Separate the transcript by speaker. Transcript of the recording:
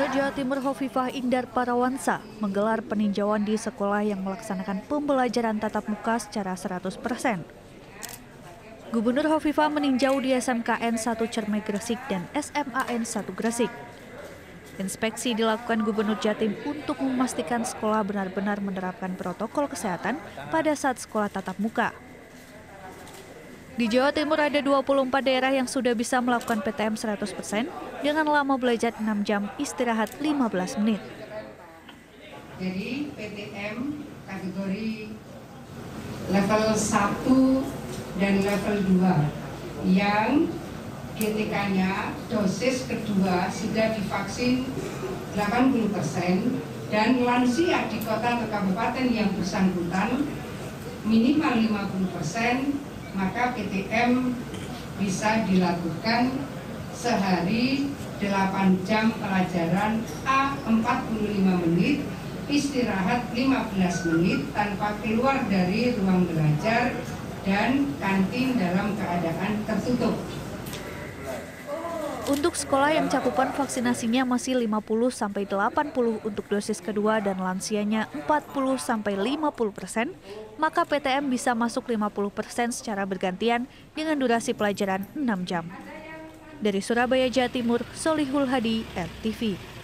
Speaker 1: Gubernur Jawa Timur Hovifah Indar Parawansa menggelar peninjauan di sekolah yang melaksanakan pembelajaran tatap muka secara 100%. Gubernur Hovifah meninjau di SMKN 1 Cermai Gresik dan SMAN 1 Gresik. Inspeksi dilakukan Gubernur Jatim untuk memastikan sekolah benar-benar menerapkan protokol kesehatan pada saat sekolah tatap muka. Di Jawa Timur ada 24 daerah yang sudah bisa melakukan PTM 100% dengan lama belajar 6 jam, istirahat 15 menit.
Speaker 2: Jadi PTM kategori level 1 dan level 2 yang GTK-nya dosis kedua sudah divaksin 80% dan lansia di kota atau kabupaten yang bersangkutan minimal 50%, maka PTM bisa dilakukan sehari 8 jam pelajaran A 45 menit, istirahat 15 menit tanpa keluar dari ruang belajar dan kantin dalam keadaan tertutup.
Speaker 1: Untuk sekolah yang cakupan vaksinasinya masih 50-80 untuk dosis kedua dan lansianya 40-50%, maka PTM bisa masuk 50% secara bergantian dengan durasi pelajaran 6 jam. Dari Surabaya, Jawa Timur, Solihul Hadi, RTV.